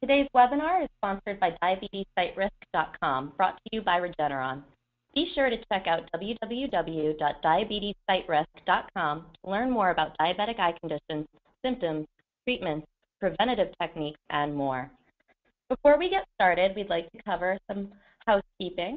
Today's webinar is sponsored by diabetessiterisk.com, brought to you by Regeneron. Be sure to check out www.diabetessiterisk.com to learn more about diabetic eye conditions, symptoms, treatments, preventative techniques, and more. Before we get started, we'd like to cover some housekeeping.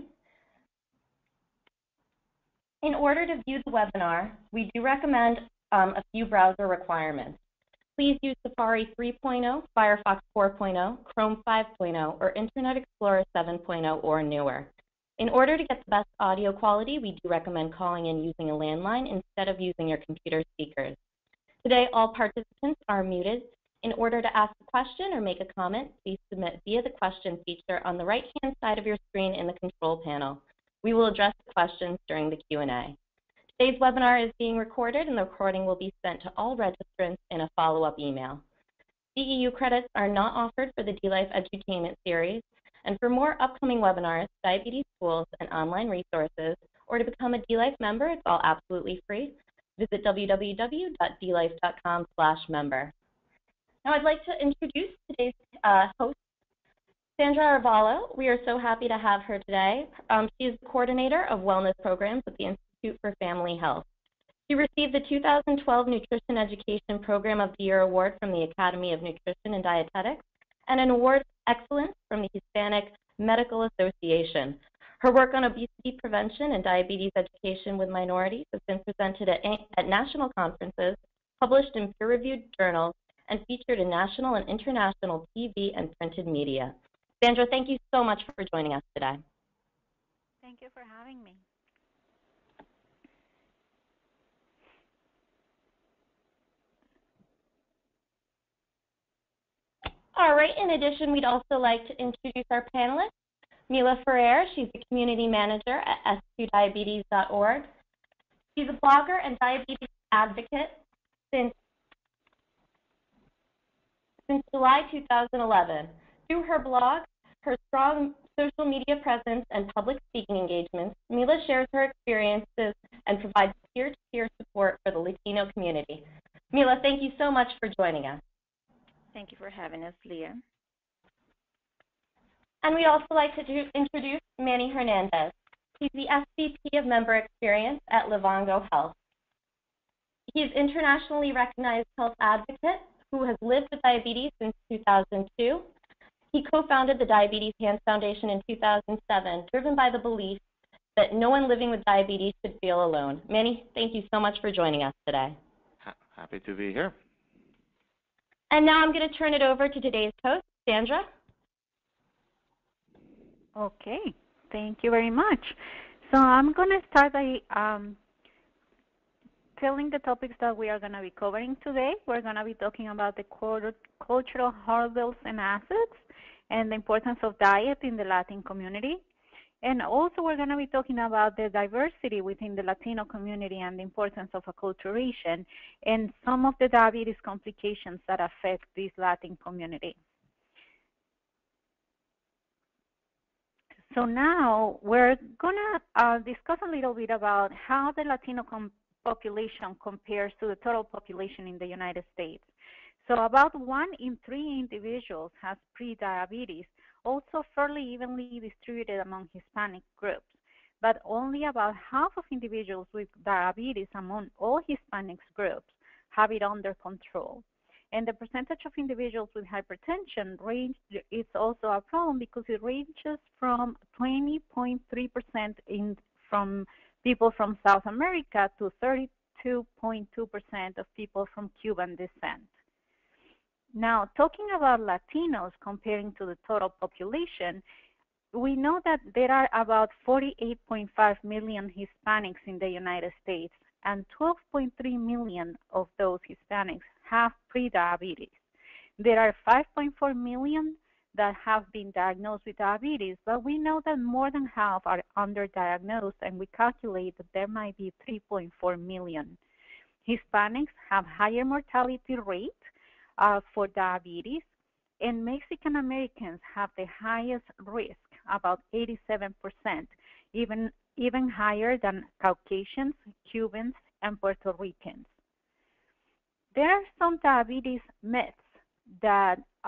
In order to view the webinar, we do recommend a few browser requirements. Please use Safari 3.0, Firefox 4.0, Chrome 5.0, or Internet Explorer 7.0 or newer. In order to get the best audio quality, we do recommend calling in using a landline instead of using your computer speakers. Today, all participants are muted. In order to ask a question or make a comment, please submit via the question feature on the right-hand side of your screen in the control panel. We will address the questions during the Q&A. Today's webinar is being recorded, and the recording will be sent to all registrants in a follow-up email. CEU credits are not offered for the dLife Edutainment Series, and for more upcoming webinars, diabetes tools, and online resources, or to become a dLife member, it's all absolutely free. Visit www.dlife.com/member. Now I'd like to introduce today's host, Sandra Arvalo. We are so happy to have her today. She is the coordinator of wellness programs at the Institute for Family Health. She received the 2012 Nutrition Education Program of the Year Award from the Academy of Nutrition and Dietetics and an award of excellence from the Hispanic Medical Association. Her work on obesity prevention and diabetes education with minorities has been presented at national conferences, published in peer-reviewed journals, and featured in national and international TV and printed media. Sandra, thank you so much for joining us today. Thank you for having me. All right, in addition, we'd also like to introduce our panelists. Mila Ferrer, she's the community manager at s2diabetes.org. She's a blogger and diabetes advocate since July 2011. Through her blog, her strong social media presence, and public speaking engagements, Mila shares her experiences and provides peer-to-peer support for the Latino community. Mila, thank you so much for joining us. Thank you for having us, Leah. And we'd also like to introduce Manny Hernandez. He's the SVP of Member Experience at Livongo Health. He's internationally recognized health advocate who has lived with diabetes since 2002. He co-founded the Diabetes Hands Foundation in 2007, driven by the belief that no one living with diabetes should feel alone. Manny, thank you so much for joining us today. Happy to be here. And now I'm going to turn it over to today's host, Sandra. Okay, thank you very much. So I'm going to start by telling the topics that we are going to be covering today. We're going to be talking about the cultural hurdles and assets and the importance of diet in the Latin community. And also we're going to be talking about the diversity within the Latino community and the importance of acculturation and some of the diabetes complications that affect this Latin community. So now we're going to discuss a little bit about how the Latino population compares to the total population in the United States. So about 1 in 3 individuals has prediabetes, also fairly evenly distributed among Hispanic groups, but only about half of individuals with diabetes among all Hispanic groups have it under control. And the percentage of individuals with hypertension range is also a problem because it ranges from 20.3% from people from South America to 32.2% of people from Cuban descent. Now, talking about Latinos comparing to the total population, we know that there are about 48.5 million Hispanics in the United States, and 12.3 million of those Hispanics have prediabetes. There are 5.4 million that have been diagnosed with diabetes, but we know that more than half are underdiagnosed, and we calculate that there might be 3.4 million. Hispanics have higher mortality rate for diabetes, and Mexican Americans have the highest risk, about 87%, even higher than Caucasians, Cubans, and Puerto Ricans. There are some diabetes myths that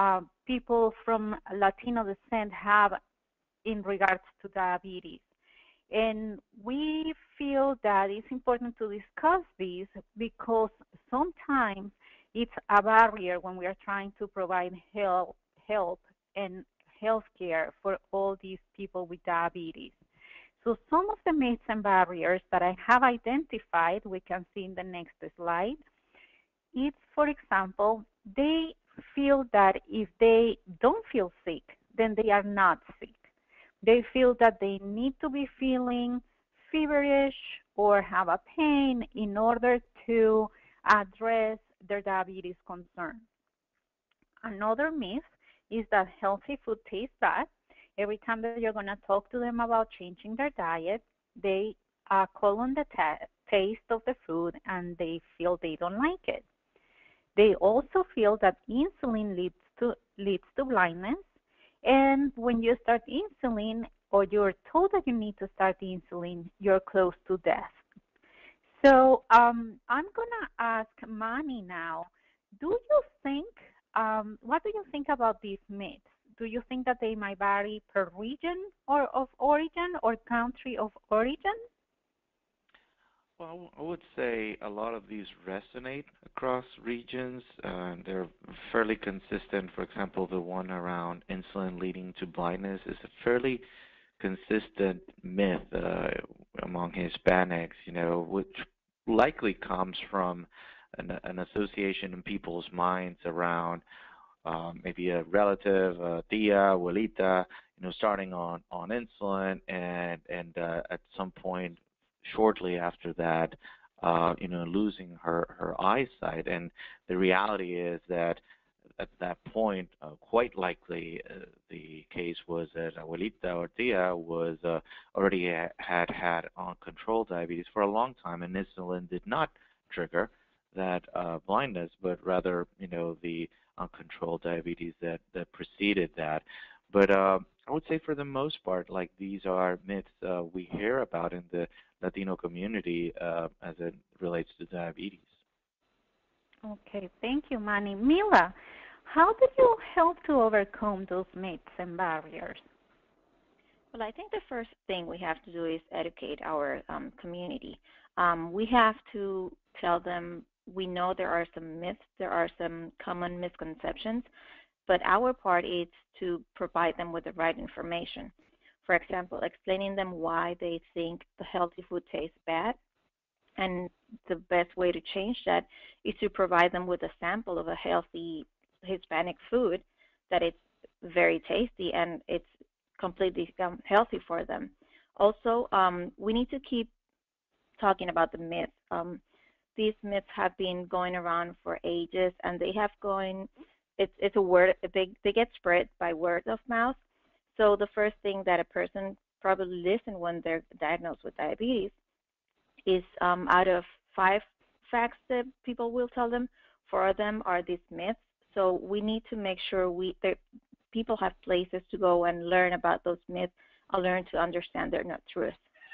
people from Latino descent have in regards to diabetes. And we feel that it's important to discuss this because sometimes it's a barrier when we are trying to provide help and health care for all these people with diabetes. So some of the myths and barriers that I have identified, we can see in the next slide, it's, for example, they feel that if they don't feel sick, then they are not sick. They feel that they need to be feeling feverish or have a pain in order to address their diabetes concern. Another myth is that healthy food tastes bad. Every time that you're going to talk to them about changing their diet, they call on the taste of the food and they feel they don't like it. They also feel that insulin leads to blindness, and when you start insulin or you're told that you need to start insulin, you're close to death. So I'm gonna ask Manny now. What do you think about these myths? Do you think that they might vary per region or of origin or country of origin? Well, I would say a lot of these resonate across regions. They're fairly consistent. For example, the one around insulin leading to blindness is a fairly consistent myth among Hispanics, which likely comes from an association in people's minds around maybe a relative, tia, abuelita, starting on insulin, and at some point shortly after that, losing her eyesight. And the reality is that at that point, quite likely the case was that abuelita or tia was already had uncontrolled diabetes for a long time, and insulin did not trigger that blindness, but rather, the uncontrolled diabetes that preceded that. But I would say for the most part, like these are myths we hear about in the Latino community as it relates to diabetes. Okay, thank you, Manny. Mila, how do you help to overcome those myths and barriers? Well, I think the first thing we have to do is educate our community. We have to tell them we know there are some myths, there are some common misconceptions, but our part is to provide them with the right information. For example, explaining them why they think the healthy food tastes bad, and the best way to change that is to provide them with a sample of a healthy Hispanic food that it's very tasty and it's completely healthy for them. Also, we need to keep talking about the myths. These myths have been going around for ages, and they have going. It's a word. They get spread by word of mouth. So the first thing that a person probably listen when they're diagnosed with diabetes is out of 5 facts that people will tell them, 4 of them are these myths. So we need to make sure that people have places to go and learn about those myths and learn to understand they're not truth.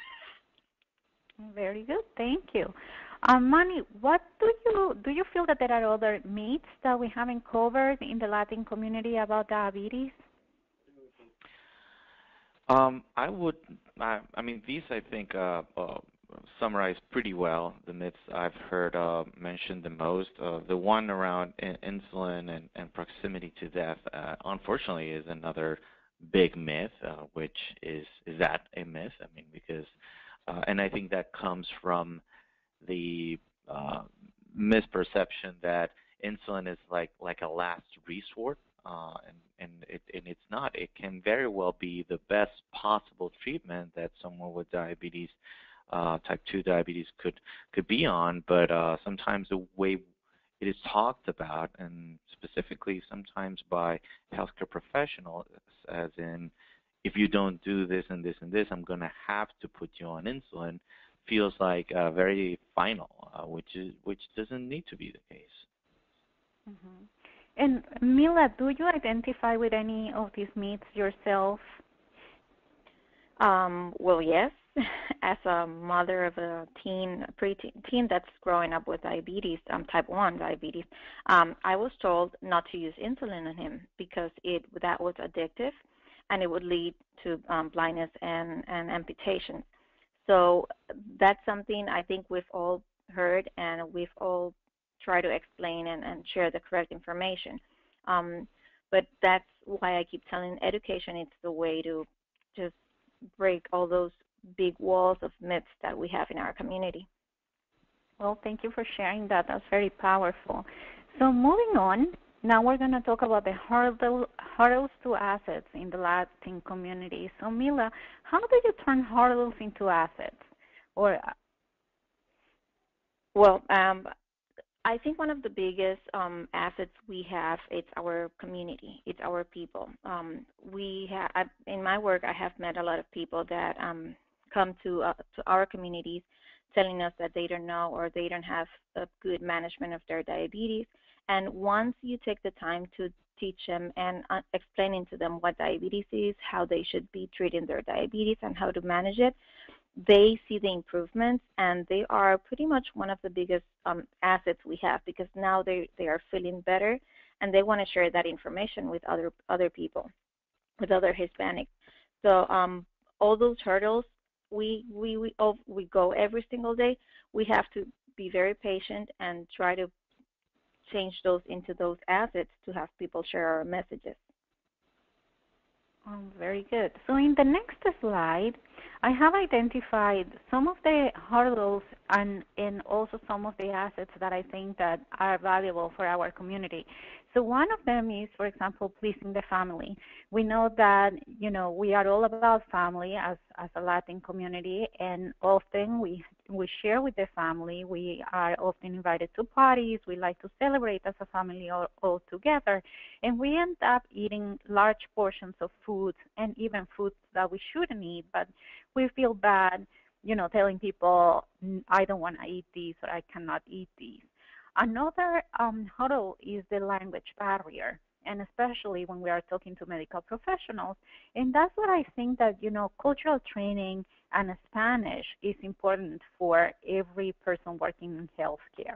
Very good, thank you. Manny, what do you feel that there are other myths that we haven't covered in the Latin community about diabetes? I mean, these I think summarize pretty well the myths I've heard mentioned the most. The one around insulin and proximity to death, unfortunately, is another big myth. Which is that a myth? I mean, because, and I think that comes from the misperception that insulin is like a last resort, and it's not. It can very well be the best possible treatment that someone with diabetes, type 2 diabetes, could be on. But sometimes the way it is talked about, and specifically sometimes by healthcare professionals, as in, if you don't do this and this and this, I'm going to have to put you on insulin, feels like very final, which doesn't need to be the case. Mm-hmm. And Mila, do you identify with any of these myths yourself? Well, yes. As a mother of a teen, teen that's growing up with diabetes, type 1 diabetes, I was told not to use insulin on him because that was addictive and it would lead to blindness and amputation. So that's something I think we've all heard and we've all tried to explain and share the correct information. Um, but that's why I keep telling education it's the way to just break all those big walls of myths that we have in our community. Well, thank you for sharing that. That's very powerful. So moving on, now we're going to talk about the hurdles to assets in the Latin community. So Mila, how do you turn hurdles into assets? Or Well, I think one of the biggest assets we have it's our community, it's our people. In my work, I have met a lot of people that come to our communities, telling us that they don't know or they don't have a good management of their diabetes. And once you take the time to teach them and explaining to them what diabetes is, how they should be treating their diabetes, and how to manage it, they see the improvements and they are pretty much one of the biggest assets we have because now they are feeling better and they want to share that information with other people, with other Hispanics. So all those hurdles we go every single day. We have to be very patient and try to change those into those assets to have people share our messages. Very good. So in the next slide, I have identified some of the hurdles and also some of the assets that I think that are valuable for our community. So one of them is, for example, pleasing the family. We know that, we are all about family as a Latin community, and often we share with the family. We are often invited to parties. We like to celebrate as a family all together. And we end up eating large portions of food and even foods that we shouldn't eat, but we feel bad, telling people, I don't want to eat these or I cannot eat these. Another hurdle is the language barrier, and especially when we are talking to medical professionals. And that's what I think that, cultural training and Spanish is important for every person working in healthcare.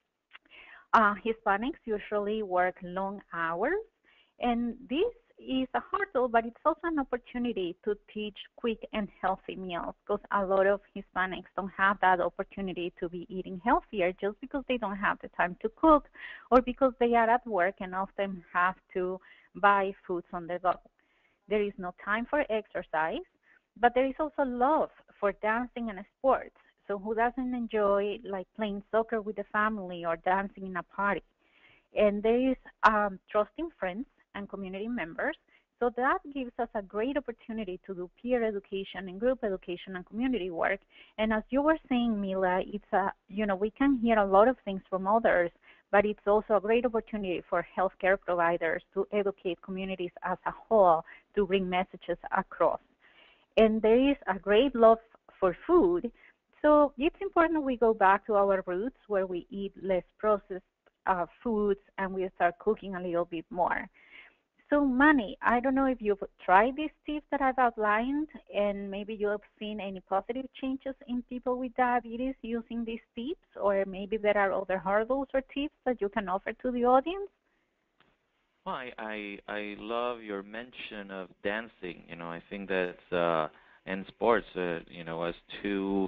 Hispanics usually work long hours, and this is a hurdle, but it's also an opportunity to teach quick and healthy meals because a lot of Hispanics don't have that opportunity to be eating healthier just because they don't have the time to cook or because they are at work and often have to buy foods on the go. There is no time for exercise, but there is also love for dancing and sports. So who doesn't enjoy like playing soccer with the family or dancing in a party? And there is trusting friends and community members. So that gives us a great opportunity to do peer education and group education and community work. And as you were saying, Mila, it's we can hear a lot of things from others, but it's also a great opportunity for healthcare providers to educate communities as a whole to bring messages across. And there is a great love for food. So it's important we go back to our roots where we eat less processed foods and we start cooking a little bit more. So, Manny, I don't know if you've tried these tips that I've outlined and maybe you have seen any positive changes in people with diabetes using these tips, or maybe there are other hurdles or tips that you can offer to the audience. Well, I love your mention of dancing. I think that's in sports, as two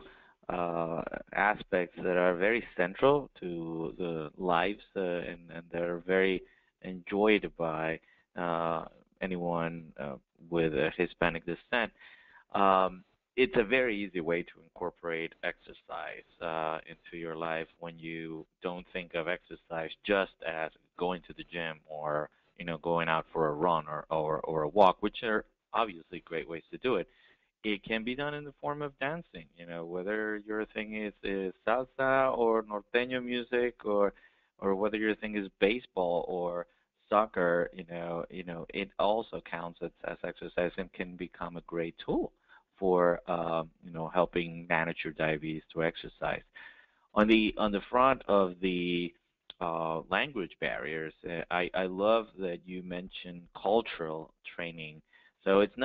aspects that are very central to the lives, and they're very enjoyed by uh, anyone with a Hispanic descent. Um, it's a very easy way to incorporate exercise into your life when you don't think of exercise just as going to the gym or going out for a run or a walk, which are obviously great ways to do it. It can be done in the form of dancing, whether your thing is salsa or norteño music or whether your thing is baseball or soccer, it also counts as exercise and can become a great tool for helping manage your diabetes through exercise. On the front of the language barriers, I love that you mentioned cultural training. So it's not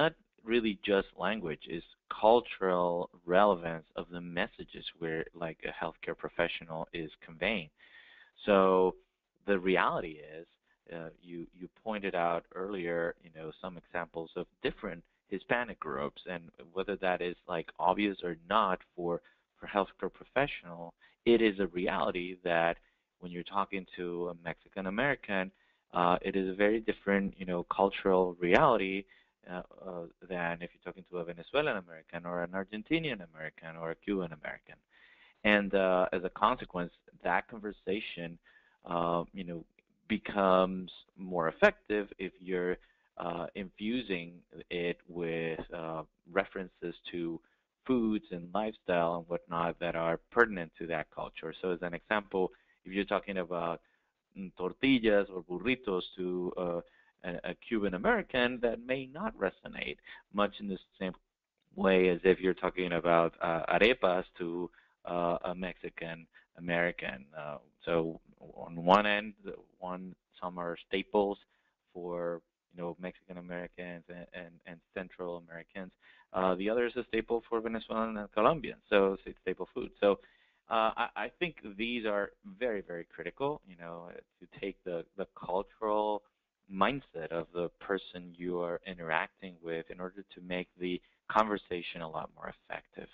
really just language, it's cultural relevance of the messages where like a healthcare professional is conveying. So the reality is, you pointed out earlier, some examples of different Hispanic groups, and whether that is like obvious or not for healthcare professional, it is a reality that when you're talking to a Mexican American, it is a very different, cultural reality than if you're talking to a Venezuelan American or an Argentinian American or a Cuban American. And as a consequence, that conversation, you know, becomes more effective if you're infusing it with references to foods and lifestyle and whatnot that are pertinent to that culture. So, as an example, if you're talking about tortillas or burritos to a Cuban American, that may not resonate much in the same way as if you're talking about arepas to a Mexican American. So on one end, some are staples for Mexican Americans and Central Americans. The other is a staple for Venezuelan and Colombians. So it's staple food. So I think these are very, very critical, to take the cultural mindset of the person you are interacting with in order to make the conversation a lot more effective.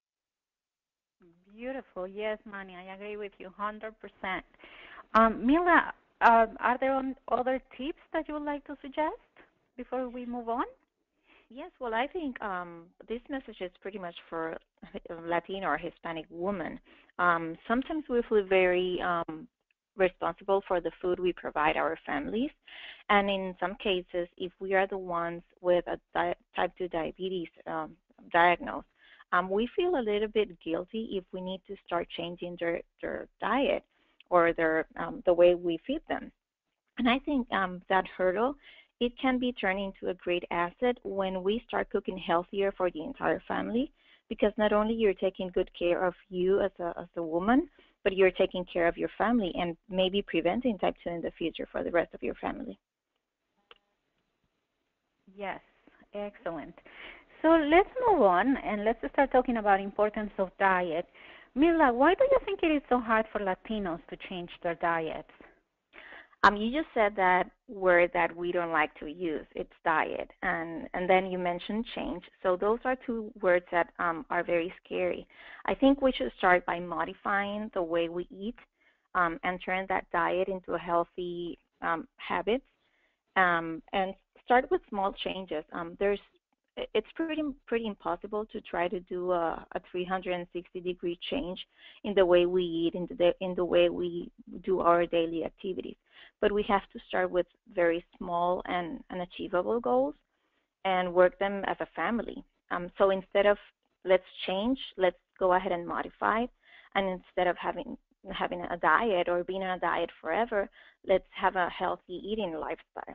Beautiful. Yes, Manny, I agree with you 100%. Mila, are there other tips that you would like to suggest before we move on? Yes, well, I think this message is pretty much for Latino or Hispanic women. Sometimes we feel very responsible for the food we provide our families, and in some cases, if we are the ones with a type 2 diabetes diagnosed, we feel a little bit guilty if we need to start changing their diet or the way we feed them. And I think that hurdle, it can be turned into a great asset when we start cooking healthier for the entire family, because not only you're taking good care of you as a woman, but you're taking care of your family and maybe preventing type 2 in the future for the rest of your family. Yes, excellent. So let's move on and let's start talking about importance of diet. Mila, why do you think it is so hard for Latinos to change their diets? You just said that word that we don't like to use. It's diet, and then you mentioned change. So those are two words that are very scary. I think we should start by modifying the way we eat and turn that diet into a healthy habits, and start with small changes. It's pretty impossible to try to do a 360-degree change in the way we eat, in the way we do our daily activities. But we have to start with very small and achievable goals and work them as a family. So instead of let's change, let's go ahead and modify it. And instead of having a diet or being on a diet forever, let's have a healthy eating lifestyle.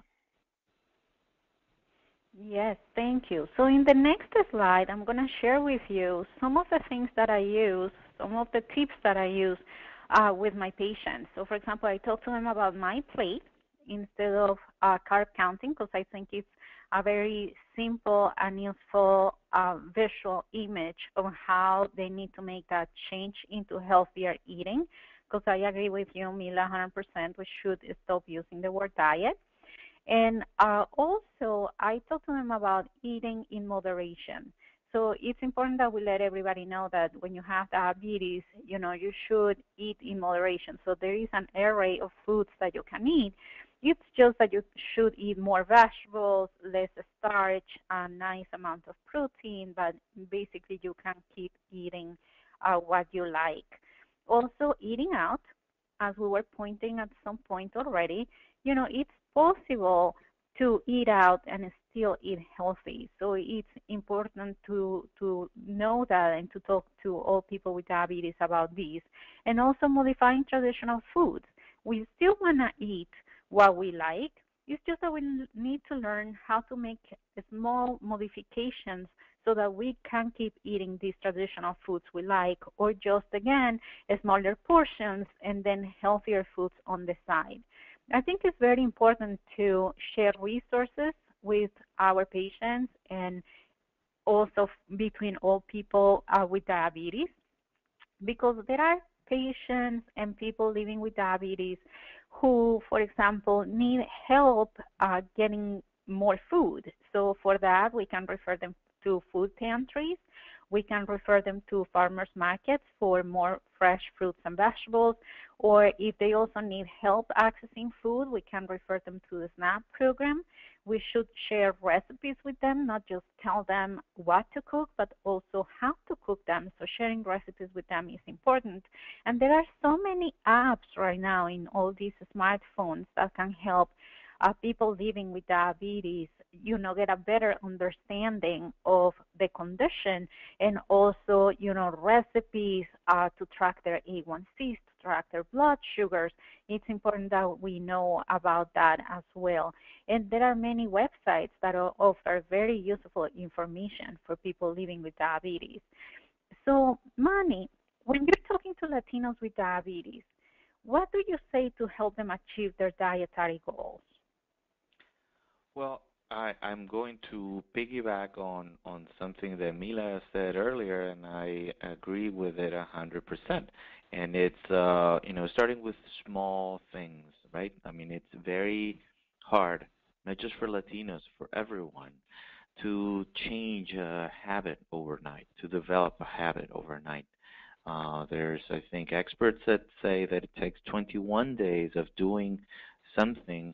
Yes, thank you. So in the next slide, I'm going to share with you some of the things that I use, some of the tips that I use with my patients. So for example, I talk to them about my plate instead of carb counting, because I think it's a very simple and useful visual image of how they need to make that change into healthier eating. Because I agree with you, Mila, 100%, we should stop using the word diet. And also, I talk to them about eating in moderation. So it's important that we let everybody know that when you have diabetes, you should eat in moderation. So there is an array of foods that you can eat. It's just that you should eat more vegetables, less starch, a nice amount of protein, but basically you can keep eating what you like. Also, eating out, as we were pointing at some point already, it's possible to eat out and still eat healthy. So it's important to know that and to talk to all people with diabetes about this. And also modifying traditional foods. We still want to eat what we like. It's just that we need to learn how to make small modifications so that we can keep eating these traditional foods we like, or just, again, smaller portions and then healthier foods on the side. I think it's very important to share resources with our patients and also between all people with diabetes, because there are patients and people living with diabetes who, for example, need help getting more food. So for that, we can refer them to food pantries. We can refer them to farmers markets for more fresh fruits and vegetables. Or if they also need help accessing food, we can refer them to the SNAP program. We should share recipes with them, not just tell them what to cook, but also how to cook them. So sharing recipes with them is important. And there are so many apps right now in all these smartphones that can help people living with diabetes, get a better understanding of the condition, and also, recipes to track their A1Cs, to track their blood sugars. It's important that we know about that as well. And there are many websites that offer very useful information for people living with diabetes. So, Manny, when you're talking to Latinos with diabetes, what do you say to help them achieve their dietary goals? Well, I'm going to piggyback on something that Mila said earlier, and I agree with it 100%. And it's starting with small things, right? I mean, it's very hard, not just for Latinos, for everyone, to change a habit overnight, to develop a habit overnight. There's, I think, experts that say that it takes 21 days of doing something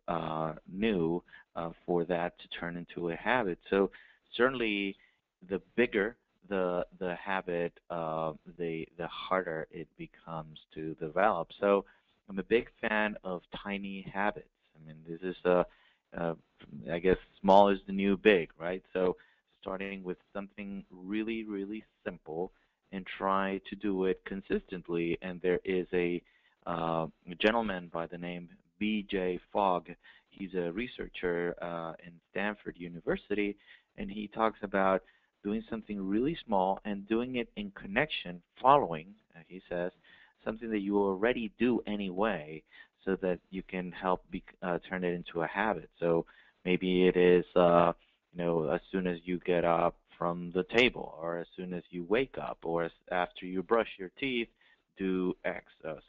new for that to turn into a habit. So certainly, the bigger the habit, the harder it becomes to develop. So I'm a big fan of tiny habits. I mean, this is uh, I guess small is the new big, right? So starting with something really, really simple and try to do it consistently. And there is a gentleman by the name B.J. Fogg. He's a researcher in Stanford University, and he talks about doing something really small and doing it in connection, following, he says, something that you already do anyway, so that you can help turn it into a habit. So maybe it is, as soon as you get up from the table, or as soon as you wake up, or after you brush your teeth, do X.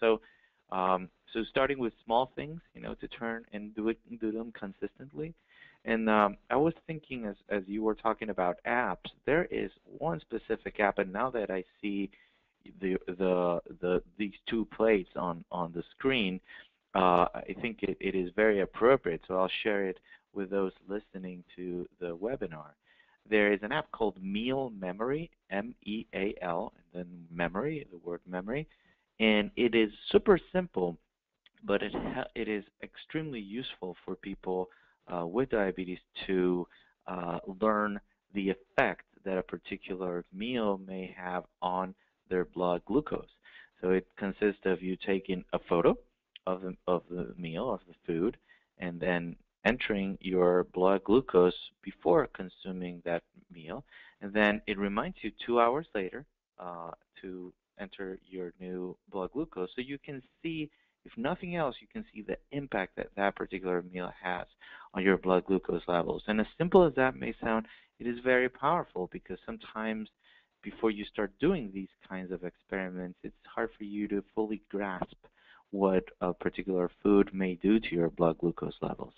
So starting with small things, to turn and do them consistently. And I was thinking as you were talking about apps, there is one specific app, and now that I see these two plates on the screen, I think it is very appropriate. So I'll share it with those listening to the webinar. There is an app called Meal Memory, MEAL, and then memory, the word memory, and it is super simple, but it is extremely useful for people with diabetes to learn the effect that a particular meal may have on their blood glucose. So it consists of you taking a photo of the meal, of the food, and then entering your blood glucose before consuming that meal, and then it reminds you 2 hours later to enter your new blood glucose, so you can see, if nothing else, you can see the impact that that particular meal has on your blood glucose levels. And as simple as that may sound, it is very powerful, because sometimes before you start doing these kinds of experiments, it's hard for you to fully grasp what a particular food may do to your blood glucose levels.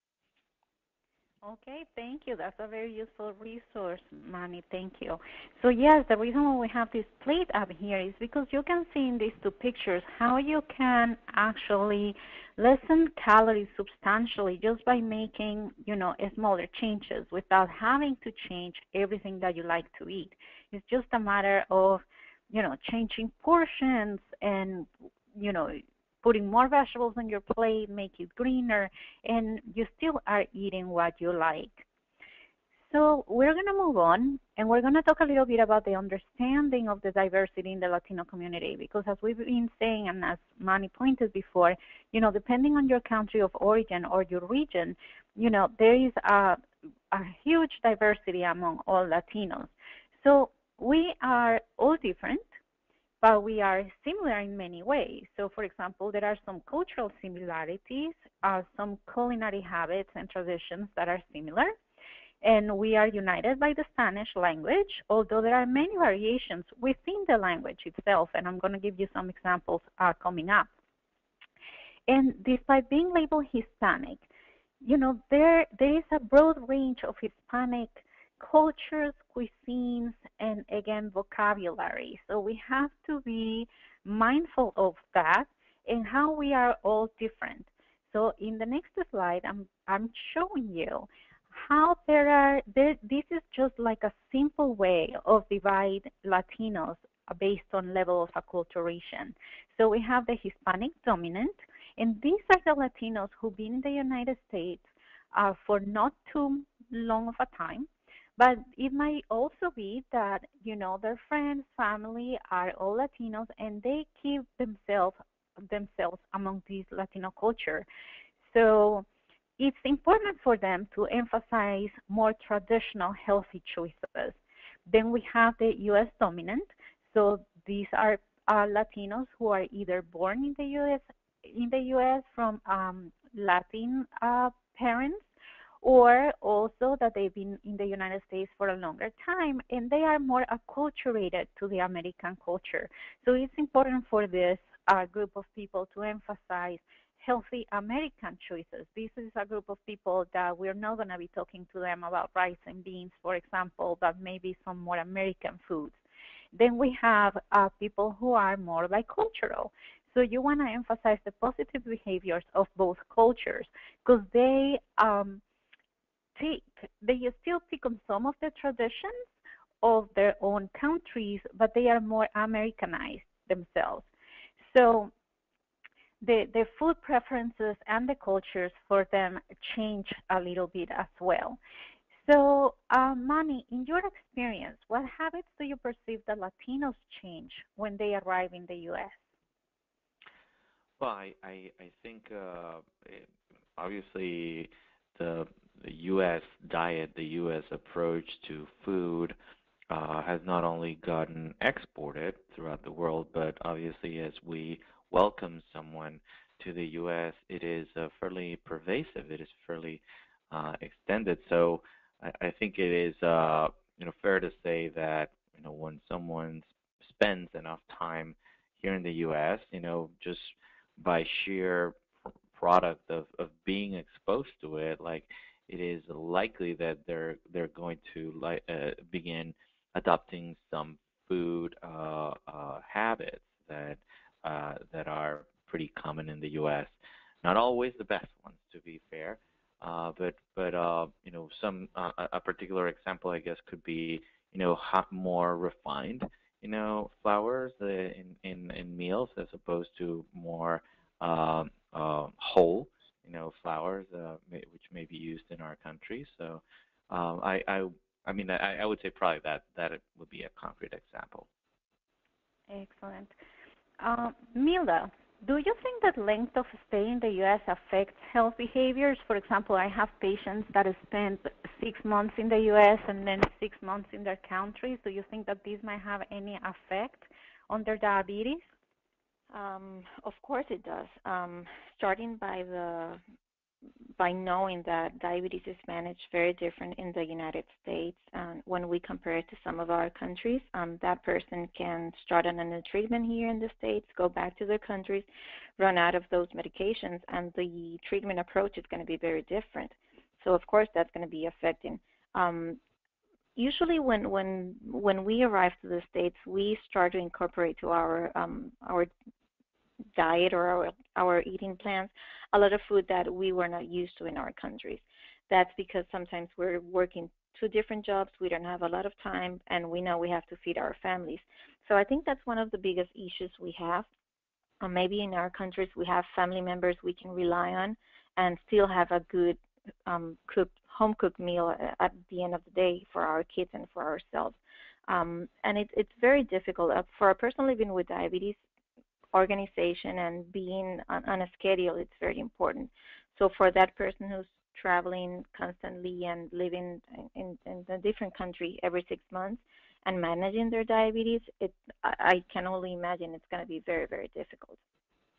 Okay, thank you. That's a very useful resource, Manny. Thank you. So yes, the reason why we have this plate up here is because you can see in these two pictures how you can actually lessen calories substantially just by making, smaller changes without having to change everything that you like to eat. It's just a matter of, changing portions and, you know, putting more vegetables on your plate, make it greener, and you still are eating what you like. So we're going to move on, and we're going to talk a little bit about the understanding of the diversity in the Latino community, because as we've been saying, and as Manny pointed before, depending on your country of origin or your region, there is a huge diversity among all Latinos. So we are all different, but we are similar in many ways. So, for example, there are some cultural similarities, some culinary habits and traditions that are similar. And we are united by the Spanish language, although there are many variations within the language itself, and I'm going to give you some examples coming up. And despite being labeled Hispanic, there is a broad range of Hispanic cultures, cuisines, and again, vocabulary. So we have to be mindful of that and how we are all different. So in the next slide, I'm showing you how this is just like a simple way of divide Latinos based on level of acculturation. So we have the Hispanic dominant, and these are the Latinos who've been in the United States for not too long of a time. But it might also be that, their friends, family are all Latinos and they keep themselves among this Latino culture. So it's important for them to emphasize more traditional healthy choices. Then we have the U.S. dominant. So these are Latinos who are either born in the U.S. from Latin parents, or also that they've been in the United States for a longer time, and they are more acculturated to the American culture. So it's important for this group of people to emphasize healthy American choices. This is a group of people that we're not going to be talking to them about rice and beans, for example, but maybe some more American foods. Then we have people who are more bicultural. So you want to emphasize the positive behaviors of both cultures because they still pick on some of the traditions of their own countries, but they are more Americanized themselves. So the food preferences and the cultures for them change a little bit as well. So, Manny, in your experience, what habits do you perceive that Latinos change when they arrive in the U.S.? Well, I think obviously the U.S. diet, the U.S. approach to food has not only gotten exported throughout the world, but obviously as we welcome someone to the U.S., it is fairly pervasive. It is fairly extended. So I think it is fair to say that when someone spends enough time here in the U.S., just by sheer product of being exposed to it, like it is likely that they're going to begin adopting some food habits that are pretty common in the U.S. Not always the best ones, to be fair, but some a particular example, I guess, could be more refined flours in meals as opposed to more whole flours which may be used in our country. So I would say probably that it would be a concrete example. Excellent. Mila, do you think that length of stay in the U.S. affects health behaviors? For example, I have patients that spend 6 months in the U.S. and then 6 months in their countries. Do you think that this might have any effect on their diabetes? Of course it does. Starting by knowing that diabetes is managed very different in the United States when we compare it to some of our countries. That person can start on a new treatment here in the States, go back to their countries, run out of those medications, and the treatment approach is going to be very different. So of course that's going to be affecting. Usually when we arrive to the States, we start to incorporate to our diet or our eating plans a lot of food that we were not used to in our countries. That's because sometimes we're working 2 different jobs, we don't have a lot of time, and we know we have to feed our families. So I think that's one of the biggest issues we have. Maybe in our countries we have family members we can rely on and still have a good home cooked meal at the end of the day for our kids and for ourselves. And it's very difficult. For a person living with diabetes, organization and being on a schedule, it's very important. So for that person who's traveling constantly and living in a different country every 6 months and managing their diabetes, I can only imagine it's going to be very, very difficult.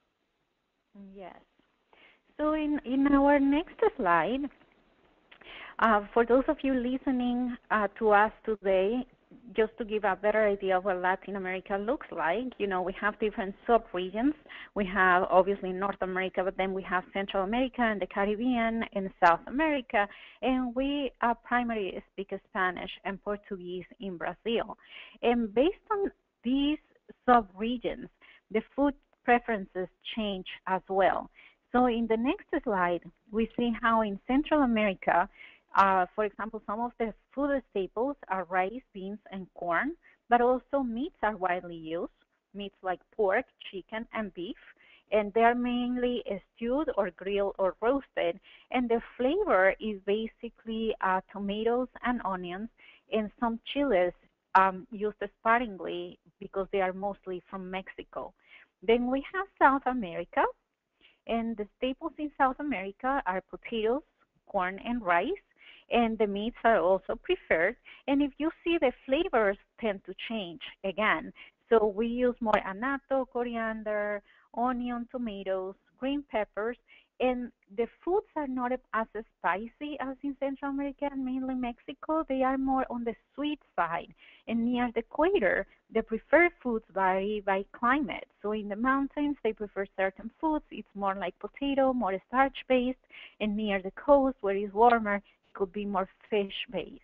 Yes. So in our next slide, For those of you listening to us today, just to give a better idea of what Latin America looks like, we have different sub-regions. We have obviously North America, but then we have Central America and the Caribbean and South America, and we primarily speak Spanish and Portuguese in Brazil. And based on these sub-regions, the food preferences change as well. So in the next slide, we see how in Central America, for example, some of the food staples are rice, beans, and corn, but also meats are widely used, meats like pork, chicken, and beef, and they are mainly stewed or grilled or roasted, and the flavor is basically tomatoes and onions and some chilies used sparingly because they are mostly from Mexico. Then we have South America, and the staples in South America are potatoes, corn, and rice, and the meats are also preferred. And if you see, the flavors tend to change again. So we use more annatto, coriander, onion, tomatoes, green peppers, and the foods are not as spicy as in Central America and mainly Mexico. They are more on the sweet side. And near the equator, the preferred foods vary by climate. So in the mountains, they prefer certain foods. It's more like potato, more starch-based. And near the coast, where it's warmer, it could be more fish-based.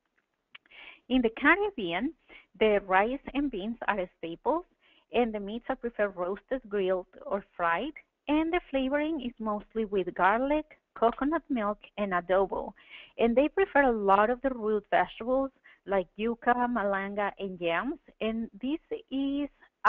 In the Caribbean, the rice and beans are staples, and the meats are preferred roasted, grilled, or fried, and the flavoring is mostly with garlic, coconut milk, and adobo. And they prefer a lot of the root vegetables like yuca, malanga, and yams. And this is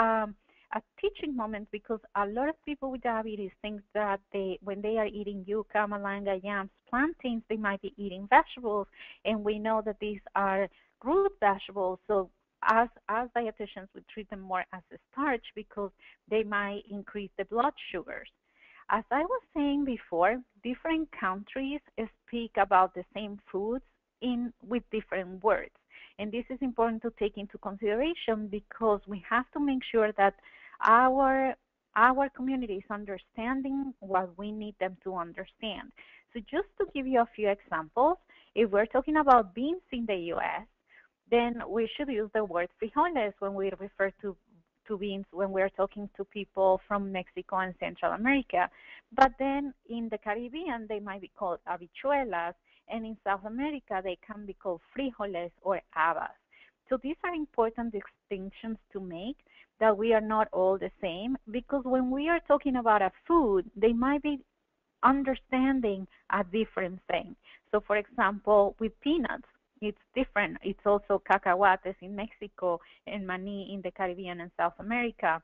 a teaching moment because a lot of people with diabetes think that when they are eating yuca, malanga, yams, plantains, they might be eating vegetables. And we know that these are root vegetables. So as dietitians, we treat them more as a starch because they might increase the blood sugars. As I was saying before, different countries speak about the same foods with different words. And this is important to take into consideration because we have to make sure that our community is understanding what we need them to understand. So just to give you a few examples, if we're talking about beans in the U.S., then we should use the word frijoles when we refer to beans when we're talking to people from Mexico and Central America. But then in the Caribbean, they might be called habichuelas, and in South America, they can be called frijoles or habas. So these are important distinctions to make, that we are not all the same, because when we are talking about a food, they might be understanding a different thing. So for example, with peanuts, it's different. It's also cacahuates in Mexico and mani in the Caribbean and South America.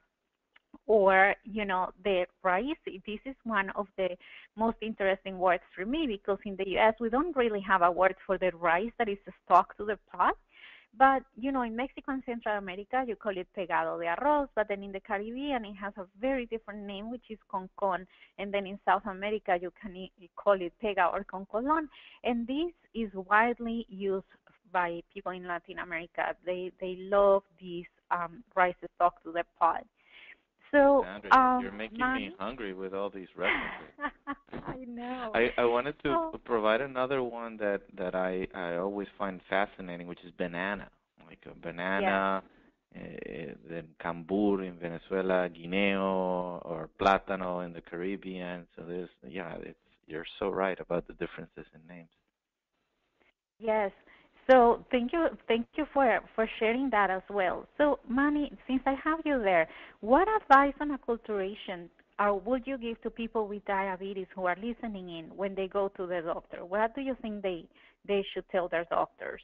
Or, the rice, this is one of the most interesting words for me because in the U.S. we don't really have a word for the rice that is stuck to the pot. But, in Mexico and Central America, you call it pegado de arroz, but then in the Caribbean, it has a very different name, which is concon. And then in South America, you can call it pega or concolon. And this is widely used by people in Latin America. They love these rice stuck to the pot. So, Sandra, you're making me hungry with all these references. I know. I wanted to provide another one that I always find fascinating, which is banana. Like a banana, then cambur in Venezuela, guineo, or plátano in the Caribbean. So you're so right about the differences in names. Yes. So thank you for sharing that as well. So Manny, since I have you there, what advice on acculturation would you give to people with diabetes who are listening in when they go to the doctor? What do you think they should tell their doctors?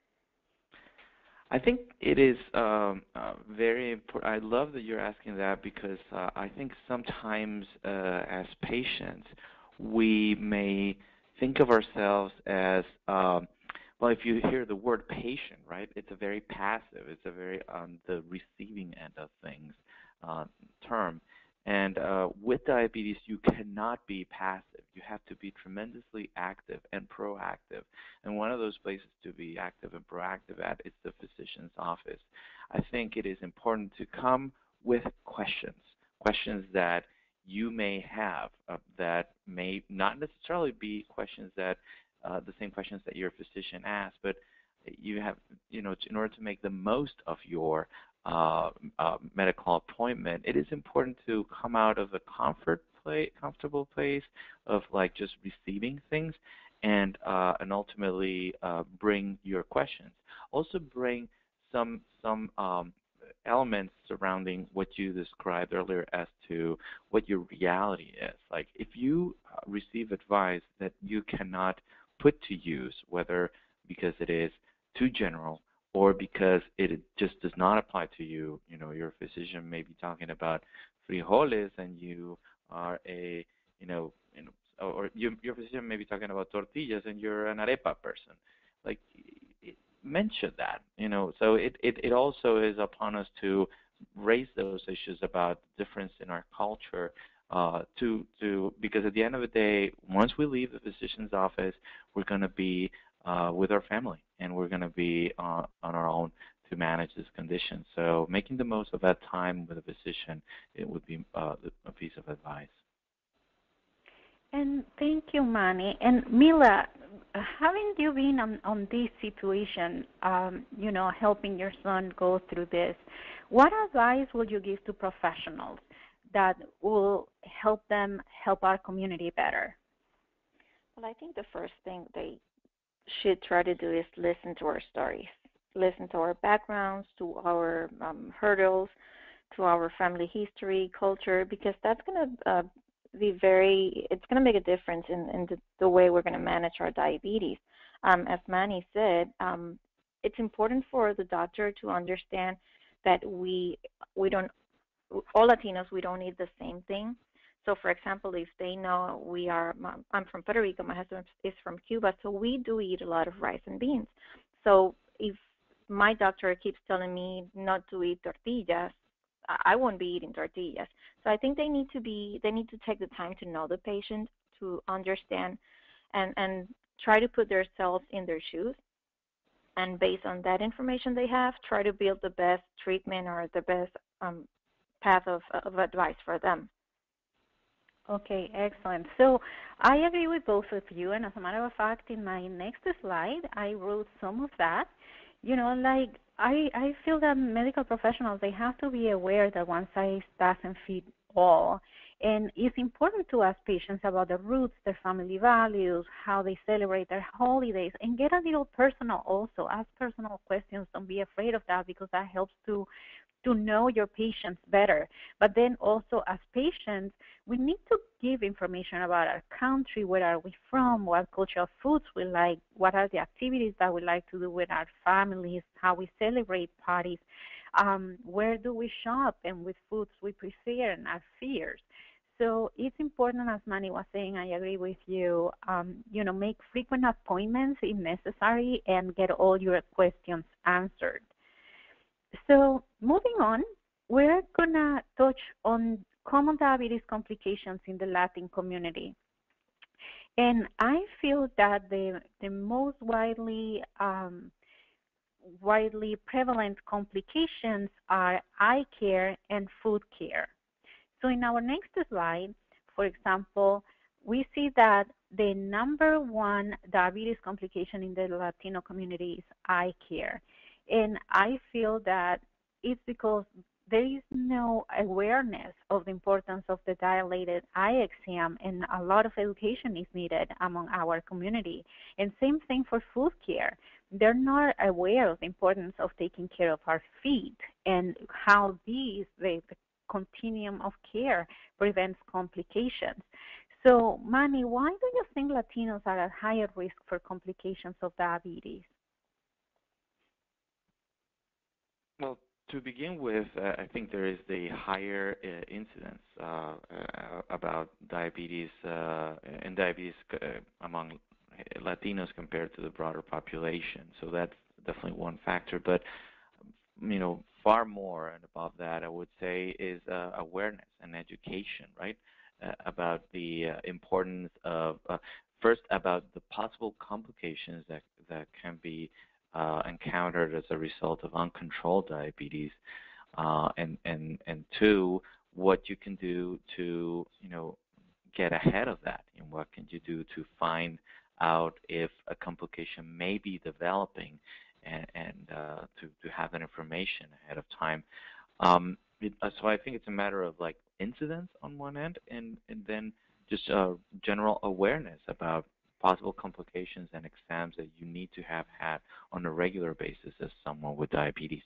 I think it is very important. I love that you're asking that because I think sometimes as patients we may think of ourselves as well, if you hear the word patient, right, it's a very passive, it's a very on the receiving end of things term. And with diabetes, you cannot be passive. You have to be tremendously active and proactive. And one of those places to be active and proactive at is the physician's office. I think it is important to come with questions that you may have that may not necessarily be questions that the same questions that your physician asks, but you have, in order to make the most of your medical appointment, it is important to come out of a comfortable place of like just receiving things, and ultimately bring your questions. Also bring some elements surrounding what you described earlier as to what your reality is. Like if you receive advice that you cannot put to use, whether because it is too general or because it just does not apply to you, your physician may be talking about frijoles and you are or your physician may be talking about tortillas and you're an arepa person. Like, mention that, So it also is upon us to raise those issues about difference in our culture, because at the end of the day, once we leave the physician's office, we're going to be with our family, and we're going to be on our own to manage this condition. So making the most of that time with a physician, it would be a piece of advice. And thank you, Manny. And Mila, haven't you been on this situation, helping your son go through this? What advice would you give to professionals that will help them help our community better? Well, I think the first thing they should try to do is listen to our stories, listen to our backgrounds, to our hurdles, to our family history, culture, because that's going to it's going to make a difference in the way we're going to manage our diabetes. As Manny said, it's important for the doctor to understand that we don't, all Latinos, we don't eat the same thing. So, for example, if they know I'm from Puerto Rico, my husband is from Cuba, so we do eat a lot of rice and beans. So if my doctor keeps telling me not to eat tortillas, I won't be eating tortillas. So I think they need to take the time to know the patient, to understand, and try to put themselves in their shoes. And based on that information they have, try to build the best treatment or the best path of advice for them. Okay, excellent. So I agree with both of you, and as a matter of fact, in my next slide, I wrote some of that. I feel that medical professionals, they have to be aware that one size doesn't fit all. And it's important to ask patients about their roots, their family values, how they celebrate their holidays, and get a little personal also. Ask personal questions. Don't be afraid of that, because that helps to know your patients better. But then also, as patients, we need to give information about our country, where are we from, what cultural foods we like, what are the activities that we like to do with our families, how we celebrate parties, where do we shop, and with foods we prefer and our fears. So it's important, as Manny was saying, I agree with you, make frequent appointments if necessary and get all your questions answered. So moving on, we're going to touch on common diabetes complications in the Latin community. And I feel that the most widely prevalent complications are eye care and food care. So in our next slide, for example, we see that the number one diabetes complication in the Latino community is eye care. And I feel that it's because there is no awareness of the importance of the dilated eye exam, and a lot of education is needed among our community. And same thing for food care. They're not aware of the importance of taking care of our feet and how the continuum of care prevents complications. So, Manny, why do you think Latinos are at higher risk for complications of diabetes? Well, to begin with, I think there is the higher incidence about diabetes and diabetes among Latinos compared to the broader population. So that's definitely one factor. But far more and above that, I would say, is awareness and education, right? About the importance of first about the possible complications that can be encountered as a result of uncontrolled diabetes, and two, what you can do to get ahead of that, and what can you do to find out if a complication may be developing, and to have that information ahead of time. So I think it's a matter of like incidence on one end, and then just general awareness about possible complications and exams that you need to have had on a regular basis as someone with diabetes.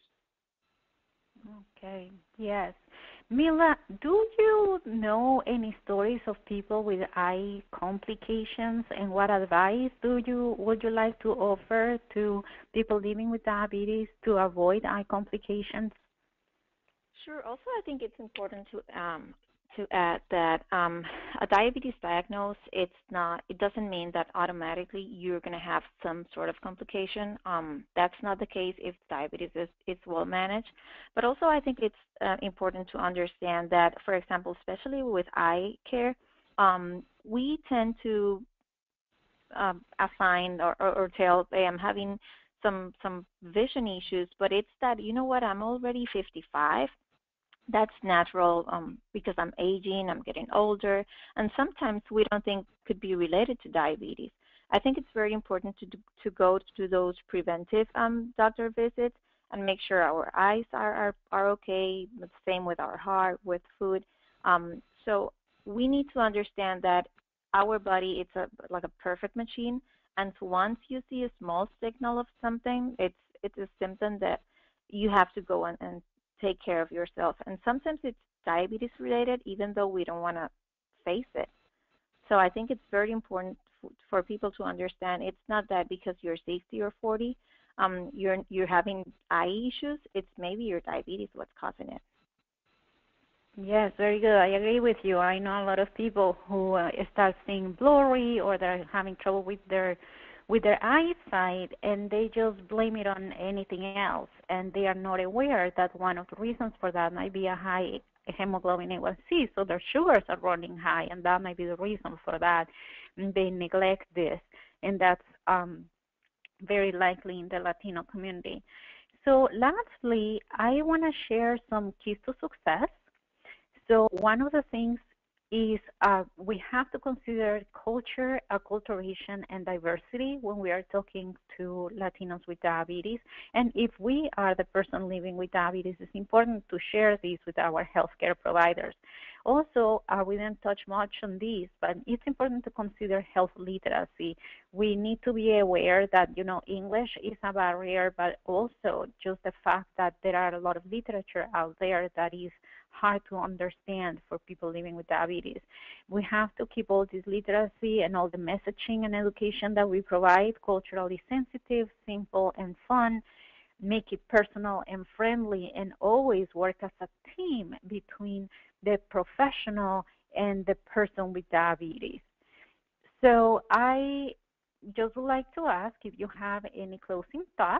Okay, yes. Mila, do you know any stories of people with eye complications, and what advice would you like to offer to people living with diabetes to avoid eye complications? Sure. Also, I think it's important to add that a diabetes diagnosis, it doesn't mean that automatically you're going to have some sort of complication. That's not the case if diabetes is well managed. But also, I think it's important to understand that, for example, especially with eye care, we tend to assign or tell, hey, I'm having some vision issues, but it's that, you know what, I'm already 55. That's natural because I'm aging, I'm getting older, and sometimes we don't think could be related to diabetes. I think it's very important to go to those preventive doctor visits and make sure our eyes are okay. The same with our heart, with food. So we need to understand that our body it's like a perfect machine, and so once you see a small signal of something, it's a symptom that you have to go and take care of yourself. And sometimes it's diabetes related, even though we don't want to face it. So I think it's very important for people to understand it's not that because you're 60 or 40, you're having eye issues. It's maybe your diabetes what's causing it. Yes, very good. I agree with you. I know a lot of people who start seeing blurry or they're having trouble with their eyesight, and they just blame it on anything else, and they are not aware that one of the reasons for that might be a high hemoglobin A1C, so their sugars are running high, and that might be the reason for that. And they neglect this, and that's very likely in the Latino community. So lastly, I want to share some keys to success. So one of the things is we have to consider culture, acculturation, and diversity when we are talking to Latinos with diabetes. And if we are the person living with diabetes, it's important to share this with our healthcare providers. Also, we didn't touch much on this, but it's important to consider health literacy. We need to be aware that, English is a barrier, but also just the fact that there are a lot of literature out there that is hard to understand for people living with diabetes. We have to keep all this literacy and all the messaging and education that we provide culturally sensitive, simple, and fun, make it personal and friendly, and always work as a team between the professional and the person with diabetes. So I just would like to ask if you have any closing thoughts.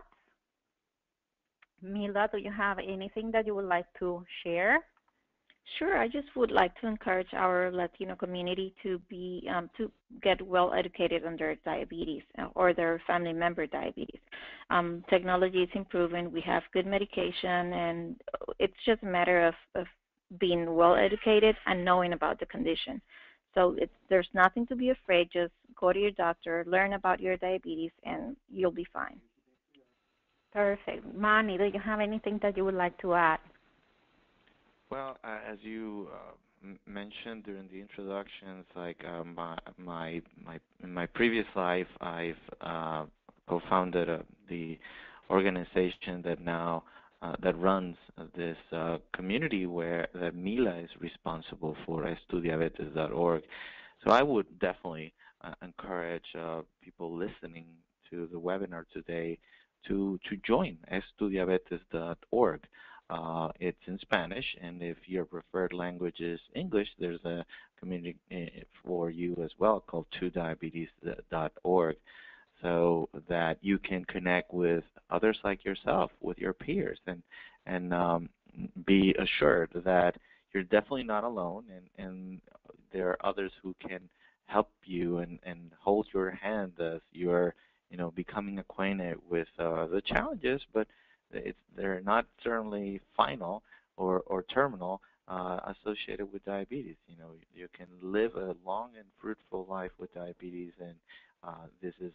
Mila, do you have anything that you would like to share? Sure. I just would like to encourage our Latino community to get well educated on their diabetes or their family member diabetes. Technology is improving. We have good medication, and it's just a matter of being well educated and knowing about the condition. So there's nothing to be afraid. Just go to your doctor, learn about your diabetes, and you'll be fine. Perfect. Manny, do you have anything that you would like to add? Well, as you mentioned during the introductions, like in my previous life, I've co-founded the organization that now that runs this community where that Mila is responsible for, estudiabetes.org. So I would definitely encourage people listening to the webinar today to join estudiabetes.org. It's in Spanish, and if your preferred language is English, there's a community for you as well called 2diabetes.org, so that you can connect with others like yourself, with your peers, and be assured that you're definitely not alone, and there are others who can help you and hold your hand as you're becoming acquainted with the challenges, but they're not certainly final or terminal associated with diabetes. You can live a long and fruitful life Life with Diabetes, and this is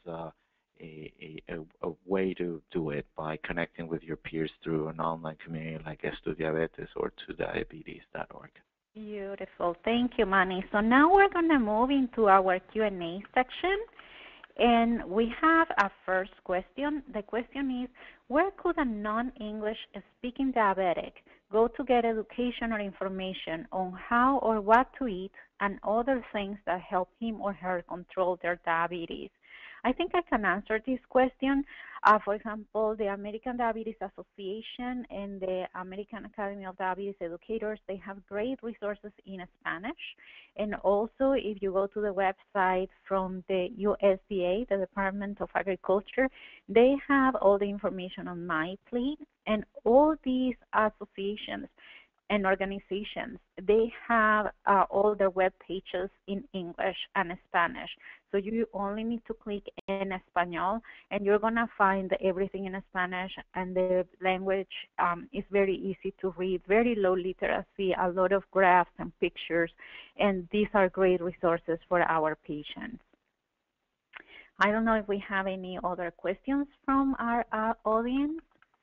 a way to do it by connecting with your peers through an online community like Estudiabetes or todiabetes.org. Beautiful. Thank you, Manny. So now we're going to move into our Q&A section. And we have a first question. The question is, where could a non-English speaking diabetic go to get education or information on how or what to eat and other things that help him or her control their diabetes? I think I can answer this question. For example, the American Diabetes Association and the American Academy of Diabetes Educators, they have great resources in Spanish. And also, if you go to the website from the USDA, the Department of Agriculture, they have all the information on MyPlate. And all these associations and organizations, they have all their web pages in English and Spanish. So you only need to click en español, and you're going to find everything in Spanish, and the language is very easy to read, very low literacy, a lot of graphs and pictures, and these are great resources for our patients. I don't know if we have any other questions from our audience.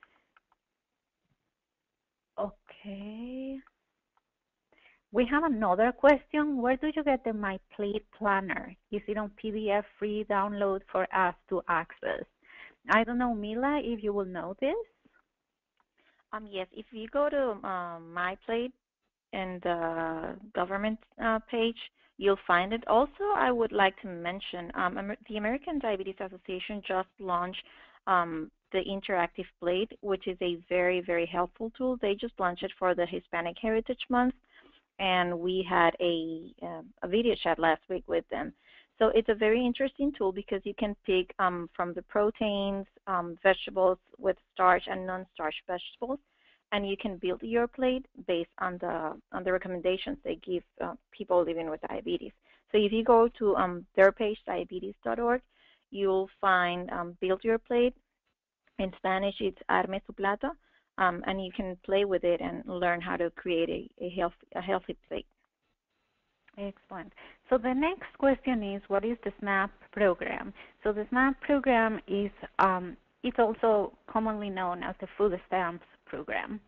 Okay. We have another question. Where do you get the MyPlate planner? Is it on PDF free download for us to access? I don't know, Mila, if you will know this. Yes, if you go to MyPlate and the government page, you'll find it. Also, I would like to mention the American Diabetes Association just launched the interactive plate, which is a very, very helpful tool. They just launched it for the Hispanic Heritage Month, and we had a video chat last week with them. So it's a very interesting tool because you can pick from the proteins, vegetables with starch and non-starch vegetables, and you can build your plate based on the recommendations they give people living with diabetes. So if you go to their page, diabetes.org, you'll find Build Your Plate. In Spanish, it's Arme su plato, and you can play with it and learn how to create a healthy plate. Excellent. So the next question is, what is the SNAP program? So the SNAP program is it's also commonly known as the food stamps program.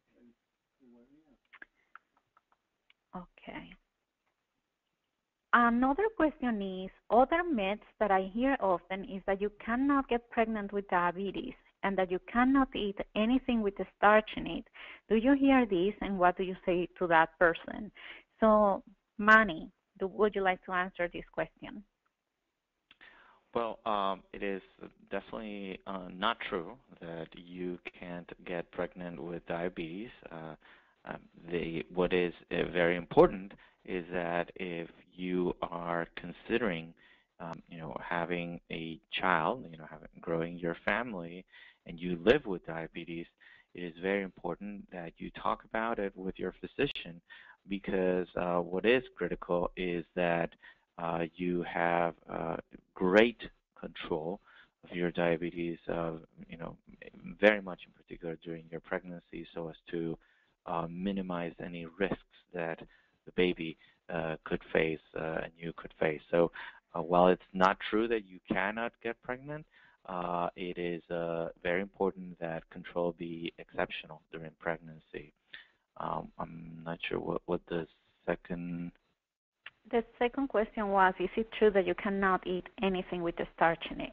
Okay. Another question is, other myths that I hear often is that you cannot get pregnant with diabetes and that you cannot eat anything with the starch in it. Do you hear this, and what do you say to that person? So, Manny, would you like to answer this question? Well, it is definitely not true that you can't get pregnant with diabetes. What is very important is that if you are considering, having a child, growing your family, and you live with diabetes, it is very important that you talk about it with your physician, because what is critical is that you have great control of your diabetes, very much in particular during your pregnancy, so as to minimize any risks that the baby could face and you could face. So while it's not true that you cannot get pregnant, it is very important that control be exceptional during pregnancy. I'm not sure what the second... The second question was, is it true that you cannot eat anything with the starch in it?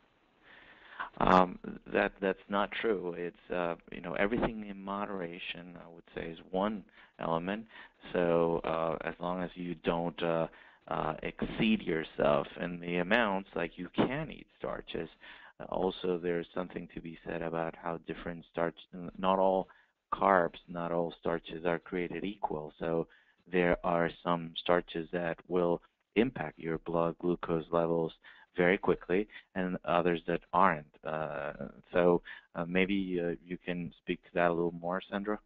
That's not true. It's everything in moderation, I would say, is one element. So as long as you don't exceed yourself in the amounts, like you can eat starches. Also, there's something to be said about how different starch, not all carbs, not all starches are created equal. So there are some starches that will impact your blood glucose levels very quickly, and others that aren't. So maybe you can speak to that a little more, Sandra?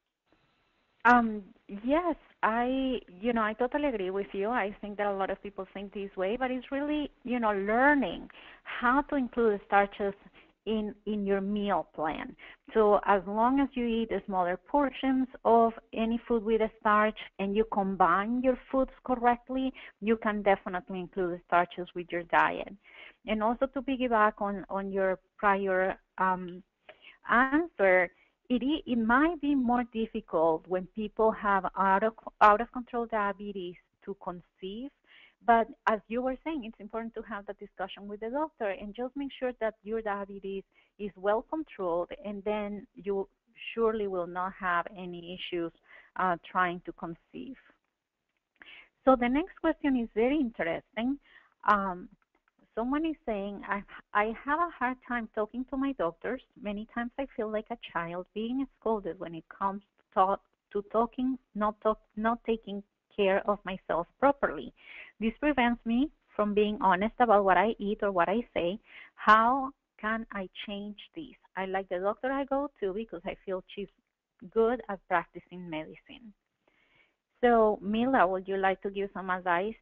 Yes, I totally agree with you. I think that a lot of people think this way, but it's really, learning how to include starches in your meal plan. So as long as you eat smaller portions of any food with a starch and you combine your foods correctly, you can definitely include starches with your diet. And also to piggyback on your prior answer, it might be more difficult when people have out of control diabetes to conceive. But as you were saying, it's important to have that discussion with the doctor and just make sure that your diabetes is well controlled, and then you surely will not have any issues trying to conceive. So the next question is very interesting. Um, Someone is saying, I have a hard time talking to my doctors. Many times I feel like a child being scolded when it comes to talking, not taking care of myself properly. This prevents me from being honest about what I eat or what I say. How can I change this? I like the doctor I go to because I feel she's good at practicing medicine. So, Mila, would you like to give some advice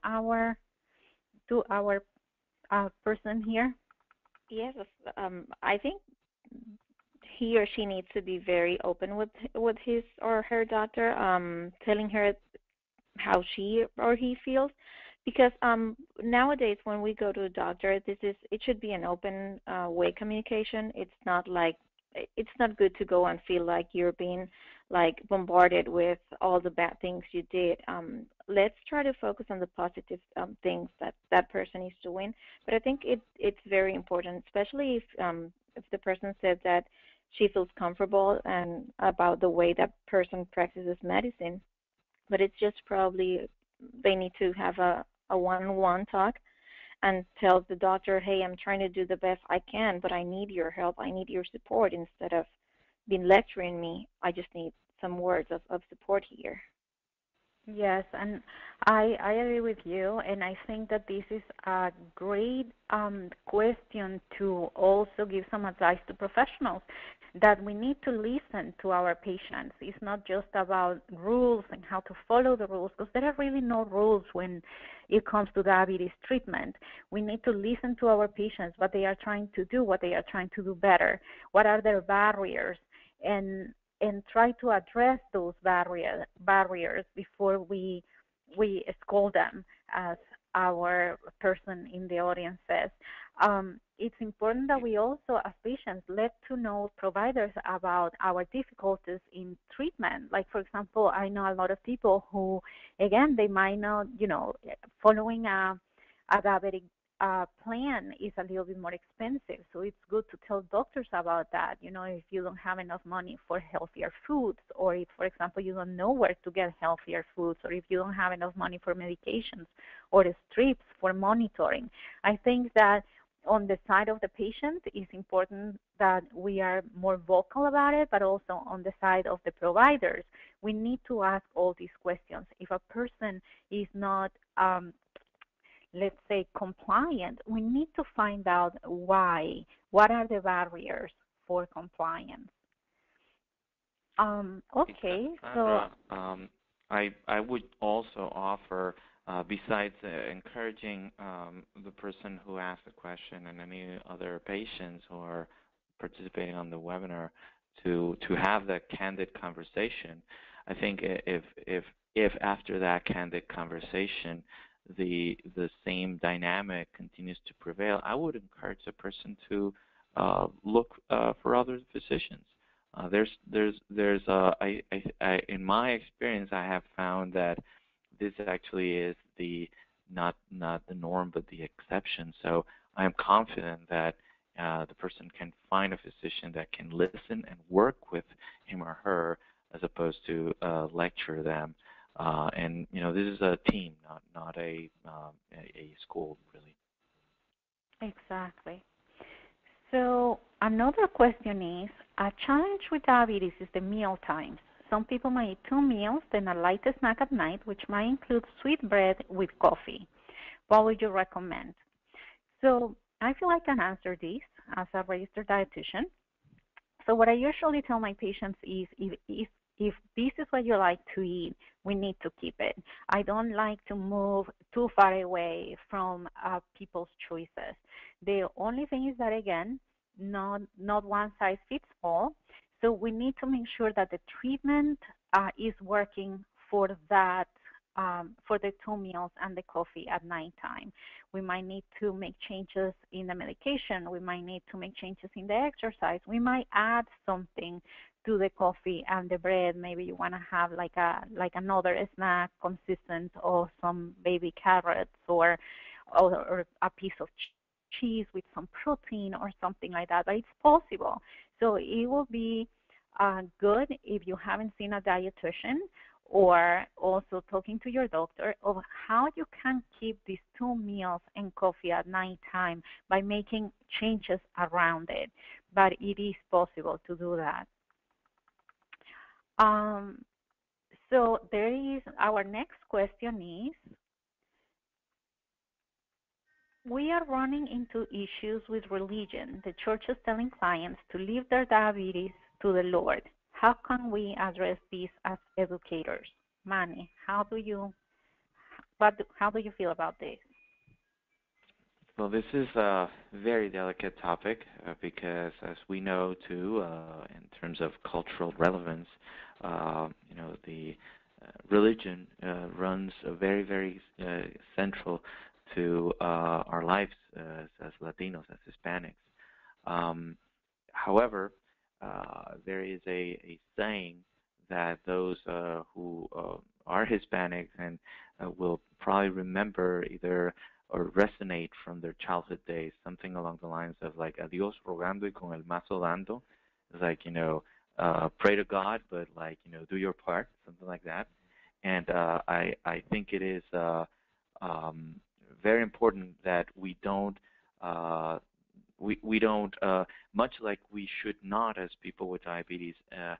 to our person here? Yes, I think he or she needs to be very open with his or her doctor, telling her how she or he feels, because nowadays when we go to a doctor, it should be an open way communication. It's not good to go and feel like you're being like bombarded with all the bad things you did. Let's try to focus on the positive things that that person is doing. But I think it's very important, especially if the person said that she feels comfortable and about the way that person practices medicine, but it's just probably they need to have a one-on-one talk and tell the doctor, hey, I'm trying to do the best I can, but I need your help. I need your support instead of being lecturing me. I just need some words of support here. Yes, and I agree with you, and I think that this is a great question to also give some advice to professionals that we need to listen to our patients. It's not just about rules and how to follow the rules, because there are really no rules when it comes to diabetes treatment. We need to listen to our patients, what they are trying to do, what they are trying to do better, what are their barriers, and try to address those barriers before we scold them, as our person in the audience says. It's important that we also, as patients, let to know providers about our difficulties in treatment. Like, for example, I know a lot of people who, again, they might not, following a diabetic plan is a little bit more expensive. So it's good to tell doctors about that. If you don't have enough money for healthier foods, or if, for example, you don't know where to get healthier foods, or if you don't have enough money for medications or the strips for monitoring. I think that on the side of the patient, it's important that we are more vocal about it, but also on the side of the providers, we need to ask all these questions. If a person is not let's say, compliant, we need to find out why. What are the barriers for compliance? Okay, so Sandra, I would also offer, besides encouraging the person who asked the question and any other patients who are participating on the webinar to have that candid conversation. I think if after that candid conversation the same dynamic continues to prevail, I would encourage the person to look for other physicians. In my experience, I have found that this actually is not the norm, but the exception. So I am confident that the person can find a physician that can listen and work with him or her, as opposed to lecture them. And this is a team, not a school, really. exactly. So another question is, a challenge with diabetes is the meal times. Some people might eat two meals, then a light snack at night, which might include sweet bread with coffee. What would you recommend? So I feel I can answer this as a registered dietitian. So what I usually tell my patients is, if this is what you like to eat, we need to keep it. I don't like to move too far away from people's choices. The only thing is that, again, not one size fits all. So we need to make sure that the treatment is working for that, for the 2 meals and the coffee at nighttime. We might need to make changes in the medication. We might need to make changes in the exercise. We might add something to the coffee and the bread. Maybe you want to have like another snack consistent of some baby carrots or a piece of cheese with some protein or something like that. But it's possible. So it will be good if you haven't seen a dietitian or also talking to your doctor of how you can keep these 2 meals and coffee at nighttime by making changes around it. But it is possible to do that. Um, so there is our next question is, we are running into issues with religion. The church is telling clients to leave their diabetes to the Lord. How can we address this as educators? Manny, how do you feel about this? Well, this is a very delicate topic because, as we know too, in terms of cultural relevance, the religion runs very, very central to our lives as Latinos, as Hispanics. Um, However, there is a saying that those who are Hispanics and will probably remember either or resonate from their childhood days, something along the lines of like "A Dios rogando y con el mazo dando." It's like, pray to God, but like, do your part, something like that. And I think it is um, very important that uh, we don't much like we should not, as people with diabetes,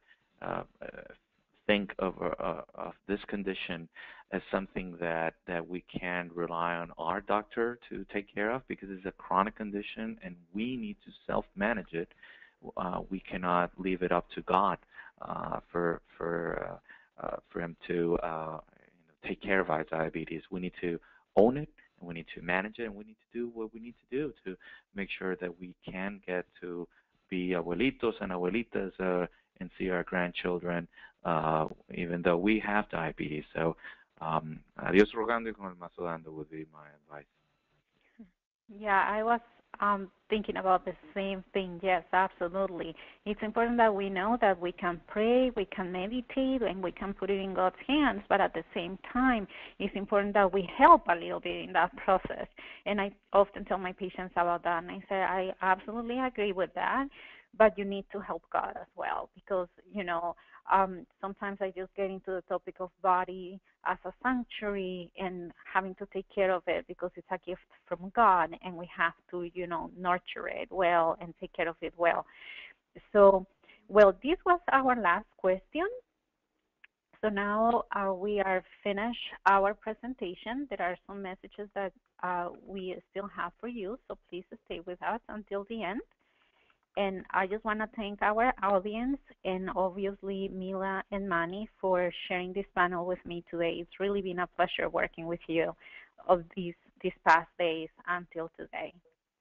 think of this condition as something that we can rely on our doctor to take care of, because it's a chronic condition and we need to self-manage it. We cannot leave it up to God for him to take care of our diabetes. We need to own it, and we need to manage it, and we need to do what we need to do to make sure that we can get to be abuelitos and abuelitas and see our grandchildren, even though we have diabetes. So, adiós rogando y con el mazo dando would be my advice. Yeah, I was thinking about the same thing. Yes, absolutely. It's important that we know that we can pray, we can meditate, and we can put it in God's hands, but at the same time, it's important that we help a little bit in that process. And I often tell my patients about that, and I say, I absolutely agree with that, but you need to help God as well, because, sometimes I just get into the topic of body as a sanctuary and having to take care of it because it's a gift from God, and we have to, nurture it well and take care of it well. So, well, this was our last question. So now we are finished our presentation. There are some messages that we still have for you, so please stay with us until the end. And I just want to thank our audience and obviously Mila and Manny for sharing this panel with me today. It's really been a pleasure working with you of these past days until today.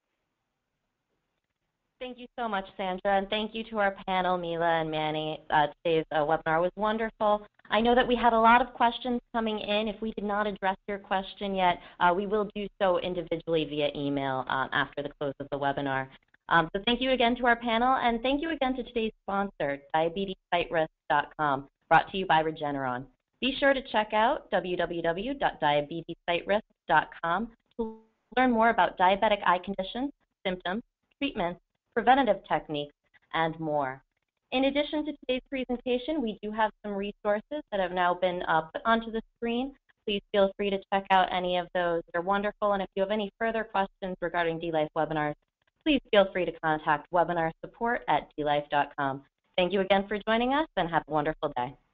Thank you so much, Sandra, and thank you to our panel, Mila and Manny. Today's webinar was wonderful. I know that we had a lot of questions coming in. If we did not address your question yet, we will do so individually via email after the close of the webinar. So thank you again to our panel, and thank you again to today's sponsor, diabetesfightrisk.com, brought to you by Regeneron. Be sure to check out www.diabetesfightrisk.com to learn more about diabetic eye conditions, symptoms, treatments, preventative techniques, and more. In addition to today's presentation, we do have some resources that have now been put onto the screen. Please feel free to check out any of those. They're wonderful, and if you have any further questions regarding dLife webinars, please feel free to contact webinar support@dlife.com. Thank you again for joining us, and have a wonderful day.